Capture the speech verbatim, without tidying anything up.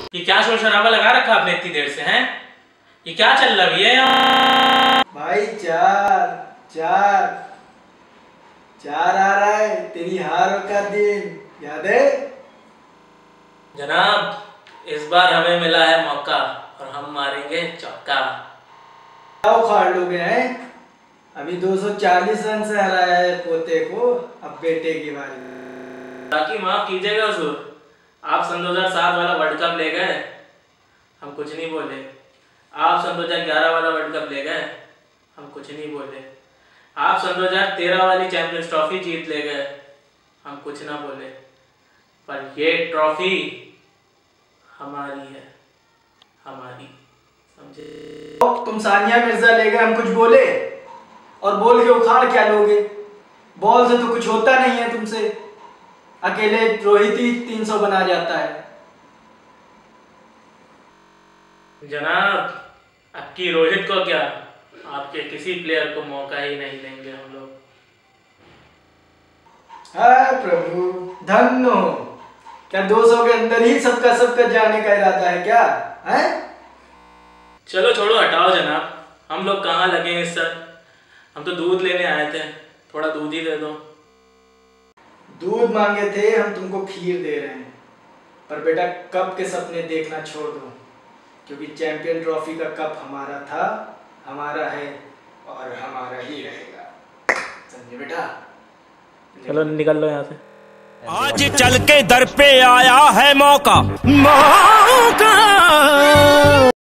ये क्या शोर शराबा लगा रखा आपने इतनी देर से हैं? ये क्या चल रहा है यहाँ? भाई चार चार चार आ रहा है, तेरी हार का दिन याद है? जनाब इस बार हमें मिला है मौका और हम मारेंगे चौका। क्या उखाड़ लोगे हैं? अभी दो सौ चालीस रन से हराया है पोते को, अब बेटे की बारी। ताकि माफ कीजिएगा हुजूर, आप सन दो हज़ार सात वाला वर्ल्ड कप ले गए, हम कुछ नहीं बोले। आप सन दो हज़ार ग्यारह वाला वर्ल्ड कप ले गए, हम कुछ नहीं बोले। आप सन दो हज़ार तेरह वाली चैंपियंस ट्रॉफी जीत ले गए, हम कुछ ना बोले। पर ये ट्रॉफी हमारी है, हमारी, समझे? तुम सानिया मिर्जा ले गए, हम कुछ बोले? और बोल के उखाड़ क्या लोगे? बॉल से तो कुछ होता नहीं है तुमसे, अकेले रोहित ही तीन सौ बना जाता है। जनाब आपकी रोहित को क्या, आपके किसी प्लेयर को मौका ही नहीं देंगे हम लोग। हाय प्रभु, धन्य हो। क्या दो सौ के अंदर ही सबका सबका जाने का इरादा है क्या है? चलो छोड़ो, हटाओ जनाब, हम लोग कहाँ लगे हैं इस सर? हम तो दूध लेने आए थे, थोड़ा दूध ही दे दो। दूध मांगे थे, हम तुमको खीर दे रहे हैं। पर बेटा कप के सपने देखना छोड़ दो, क्योंकि चैंपियन ट्रॉफी का कप हमारा था, हमारा है और हमारा ही रहेगा। समझे बेटा? चलो निकल लो यहाँ से। आज चल के दर पे आया है मौका, मौका।